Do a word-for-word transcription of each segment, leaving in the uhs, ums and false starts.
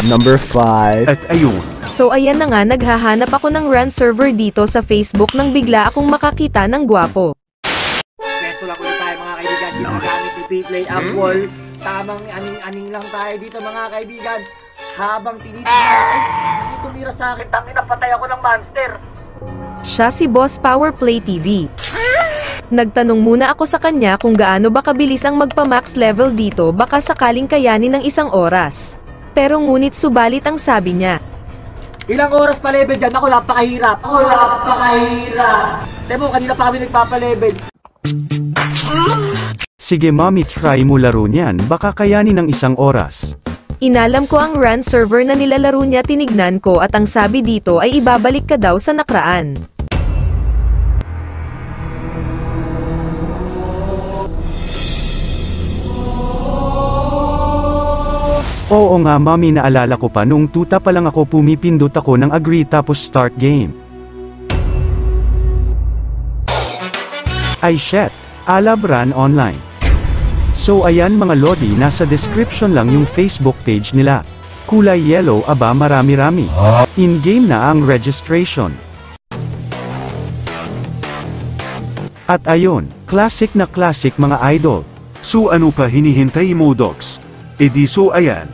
Number five. At ayun. So ayan na nga, naghahanap ako ng run server dito sa Facebook nang bigla akong makakita ng gwapo. Pwesto lang ulit tayo mga kaibigan. Ginagamit ni P-Play ang wall. Tamang aning-aning lang tayo dito mga kaibigan. Habang tinitignan ko, hindi tumira sa akin. Tangin na patay ako ng monster. Siya si Boss Power Play T V. Nagtanong muna ako sa kanya kung gaano ba kabilis ang magpa-max level dito, baka sakaling kayanin ng isang oras. Pero ngunit subalit ang sabi niya. Ilang oras pa level dyan? Ako napakahirap. Ako napakahirap. Demo, kanina pa kami nagpapa-level. Sige mommy, try mo laro niyan, baka kayanin ng isang oras. Inalam ko ang run server na nilalaro niya, tinignan ko at ang sabi dito ay ibabalik ka daw sa nakaraan. Oo nga mommy, naalala ko pa noong tuta pa lang ako pumipindot ako ng agree tapos start game. Ay shit, alab run online. So ayan mga lodi, nasa description lang yung Facebook page nila. Kulay yellow, aba marami-rami. In-game na ang registration. At ayun, classic na classic mga idol. So ano pa hinihintay mo dogs? E di so ayan.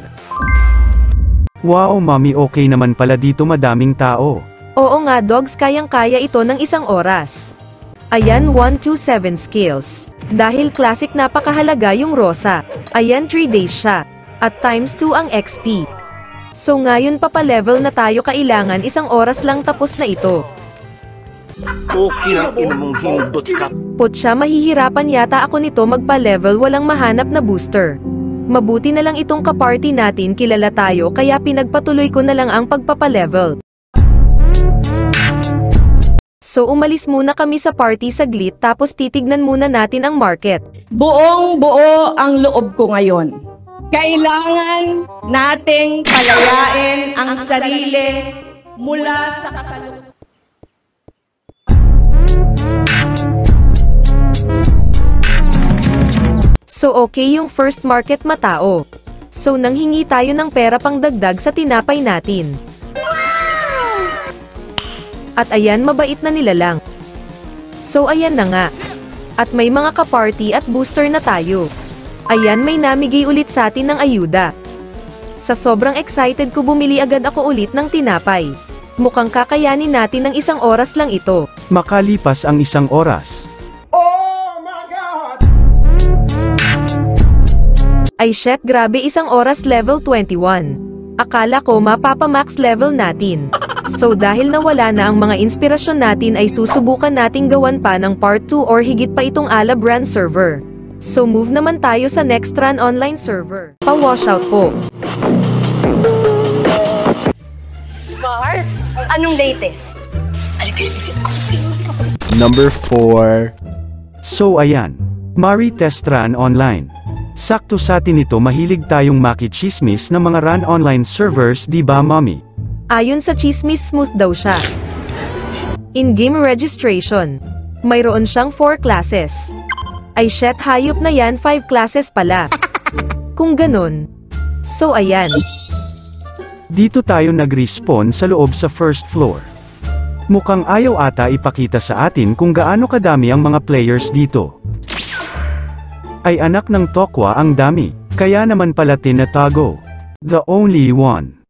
Wow mommy, okay naman pala dito, madaming tao. Oo nga dogs, kayang-kaya ito ng isang oras. Ayan, one two seven skills. Dahil classic, napakahalaga yung Rosa. Ayan, three days siya. At times two ang X P. So ngayon papa-level na tayo, kailangan isang oras lang tapos na ito. Okay lang, inamong hindot ka. Putya, mahihirapan yata ako nito magpa-level, walang mahanap na booster. Mabuti na lang itong kaparty natin, kilala tayo, kaya pinagpatuloy ko na lang ang pagpapalevel. So umalis muna kami sa party saglit, tapos titignan muna natin ang market. Buong buo ang loob ko ngayon. Kailangan nating palayain ang sarili mula sa kasalukuyan. So okay yung first market, matao. So nanghingi tayo ng pera pang dagdag sa tinapay natin. At ayan, mabait na nila lang. So ayan na nga. At may mga kaparty at booster na tayo. Ayan, may namigay ulit sa atin ng ayuda. Sa sobrang excited ko, bumili agad ako ulit ng tinapay. Mukhang kakayanin natin ng isang oras lang ito. Makalipas ang isang oras. Ay shit, grabe, isang oras level twenty-one. Akala ko mapapamax level natin. So dahil nawala na ang mga inspirasyon natin, ay susubukan nating gawan pa ng part two or higit pa itong Alab run server. So move naman tayo sa next run online server. Pa-washout po. Mars, anong latest? Number four. So ayan, Mari test run online. Sakto sa atin ito, mahilig tayong makichismis ng mga run online servers, di ba mommy? Ayon sa chismis, smooth daw siya. In-game registration. Mayroon siyang four classes. Ay shit, hayop na yan, five classes pala. Kung ganun. So ayan. Dito tayo nag-respawn sa loob sa first floor. Mukhang ayaw ata ipakita sa atin kung gaano kadami ang mga players dito. Ay anak ng tokwa, ang dami, kaya naman pala tinatago. The only one.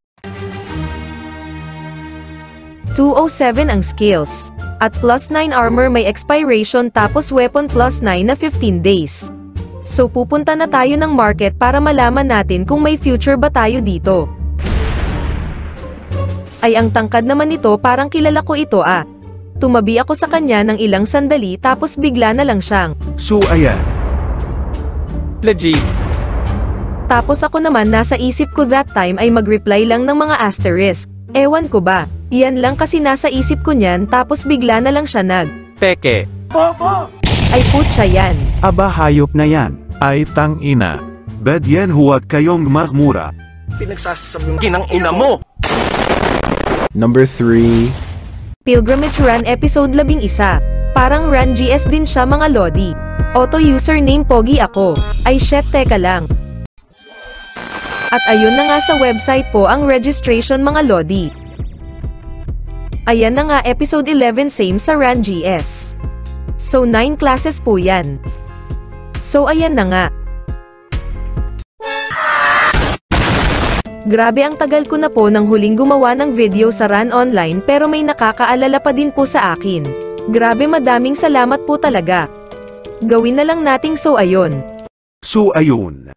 two oh seven ang skills. At plus nine armor, may expiration, tapos weapon plus nine na fifteen days. So pupunta na tayo ng market para malaman natin kung may future ba tayo dito. Ay ang tangkad naman nito, parang kilala ko ito ah. Tumabi ako sa kanya ng ilang sandali, tapos bigla na lang siyang So ayan. Legit. Tapos ako naman, nasa isip ko that time ay mag-reply lang ng mga asterisk. Ewan ko ba, yan lang kasi nasa isip ko niyan, tapos bigla na lang siya nag Peke. Ay putya yan. Aba, hayop na yan. Ay tang ina. Bad yan, huwag kayong magmura. Pinagsasabi ng ina mo. Number three. Pilgrimage Run Episode labing isa. Parang Run G S din siya mga lodi. Auto username Pogi ako. Ay shit, teka lang. At ayun na nga sa website po ang registration mga lodi. Ayan na nga episode eleven same sa R A N G S. So nine classes po yan. So ayan na nga. Grabe ang tagal ko na po nang huling gumawa ng video sa R A N Online pero may nakakaalala pa din po sa akin. Grabe madaming salamat po talaga. Gawin na lang nating so ayun. So ayun.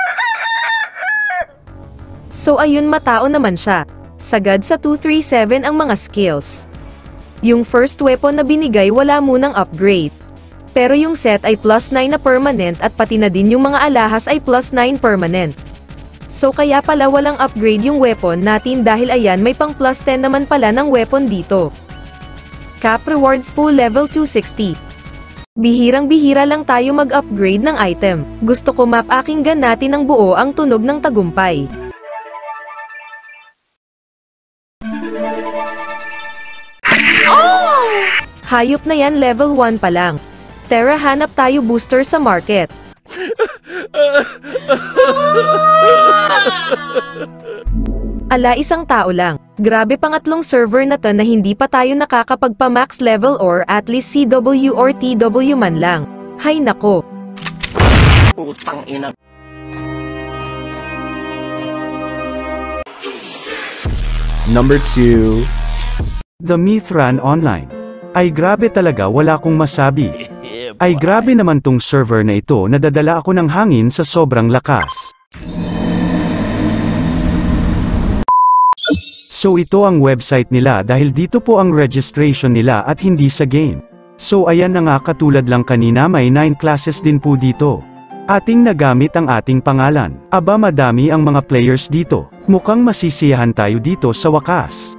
So ayun matao naman siya. Sagad sa two three seven ang mga skills. Yung first weapon na binigay wala munang upgrade. Pero yung set ay plus nine na permanent at pati na din yung mga alahas ay plus nine permanent. So kaya pala walang upgrade yung weapon natin dahil ayan may pang plus ten naman pala ng weapon dito. Cap rewards po level two sixty. Bihirang bihira lang tayo mag-upgrade ng item. Gusto ko mapakinggan natin ng buo ang tunog ng tagumpay. Hayop na yan level one pa lang. Tara hanap tayo booster sa market. Ala isang tao lang. Grabe pangatlong server na to na hindi pa tayo nakakapagpa-max level or at least C W or T W man lang. Hay nako. Putang ina. Number two. The Myth R A N Online. Ay grabe talaga wala kong masabi. Ay grabe naman tong server na ito nadadala ako ng hangin sa sobrang lakas. So ito ang website nila dahil dito po ang registration nila at hindi sa game. So ayan na nga katulad lang kanina may nine classes din po dito. Ating nagamit ang ating pangalan. Aba madami ang mga players dito. Mukhang masisiyahan tayo dito sa wakas.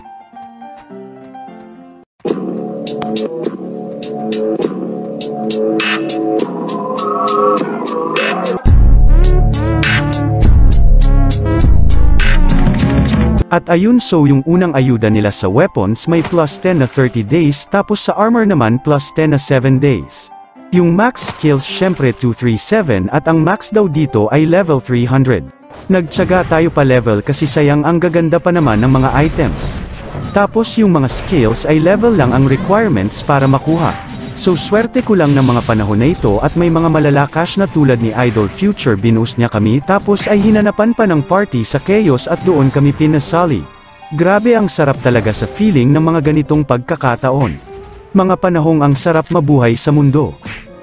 At ayun so yung unang ayuda nila sa weapons may plus ten na thirty days tapos sa armor naman plus ten na seven days. Yung max skills syempre two three seven at ang max daw dito ay level three hundred. Nagtyaga tayo pa level kasi sayang ang gaganda pa naman ng mga items. Tapos yung mga skills ay level lang ang requirements para makuha. So swerte ko lang ng mga panahon na ito at may mga malalakas na tulad ni Idol Future binus niya kami tapos ay hinanapan pa ng party sa Chaos at doon kami pinasali. Grabe ang sarap talaga sa feeling ng mga ganitong pagkakataon. Mga panahong ang sarap mabuhay sa mundo.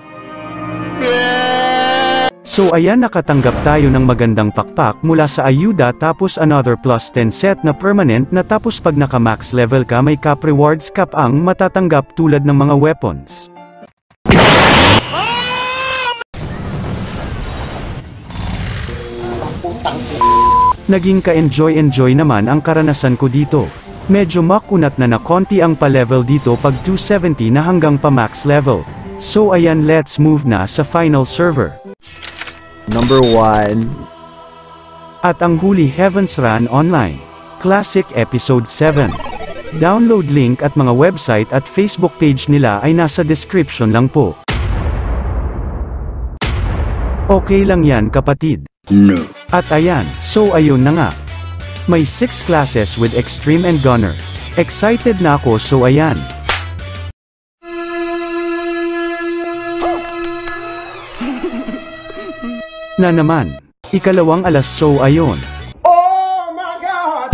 So ayan nakatanggap tayo ng magandang pakpak mula sa ayuda tapos another plus ten set na permanent na tapos pag naka max level ka may cap rewards cap ang matatanggap tulad ng mga weapons. Naging ka-enjoy-enjoy naman ang karanasan ko dito. Medyo makunat na na konti ang pa-level dito pag two seventy na hanggang pa max level. So ayan let's move na sa final server. Number one. At ang huli Heavens R A N Online. Classic Episode seven. Download link at mga website at Facebook page nila ay nasa description lang po. Okay lang yan kapatid. No. At ayan, so ayun na nga. May six classes with Extreme and Gunner. Excited na ako so ayan. Na naman. Ikalawang alas so ayon. Oh my God!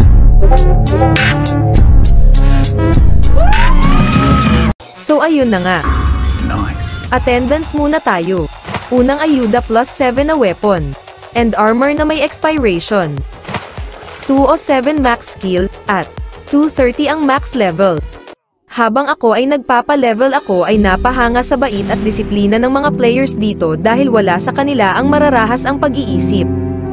So ayun na nga. Nice. Attendance muna tayo. Unang ayuda plus seven na weapon. And armor na may expiration. two oh seven max skill, at two thirty ang max level. Habang ako ay nagpapa-level ako ay napahanga sa bait at disiplina ng mga players dito dahil wala sa kanila ang mararahas ang pag-iisip.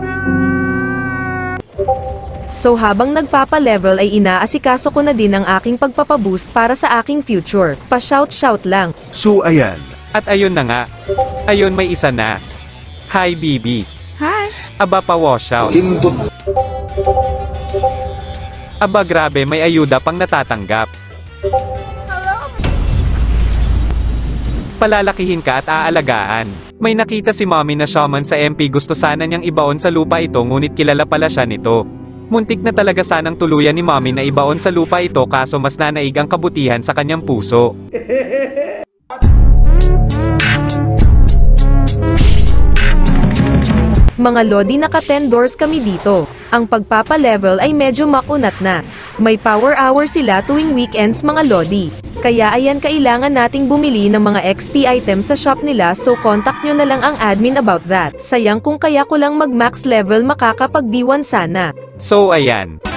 So habang nagpapa-level ay inaasikaso ko na din ang aking pagpapaboost para sa aking future. Pa-shout-shout lang. So ayan. At ayun na nga. Ayun may isa na. Hi Bibi. Hi! Aba pa washout. Aba grabe may ayuda pang natatanggap. Palalakihin ka at aalagaan. May nakita si Mommy na shaman sa M P, gusto sana niyang ibaon sa lupa ito ngunit kilala pala siya nito. Muntik na talaga sanang tuluyan ni Mommy na ibaon sa lupa ito kaso mas nanaig ang kabutihan sa kanyang puso. Mga Lodi, naka ten doors kami dito. Ang pagpapa-level ay medyo makunat na. May power hour sila tuwing weekends mga Lodi. Kaya ayan, kailangan nating bumili ng mga X P items sa shop nila, so contact nyo na lang ang admin about that. Sayang kung kaya ko lang mag max level, makakapag B one sana. So ayan.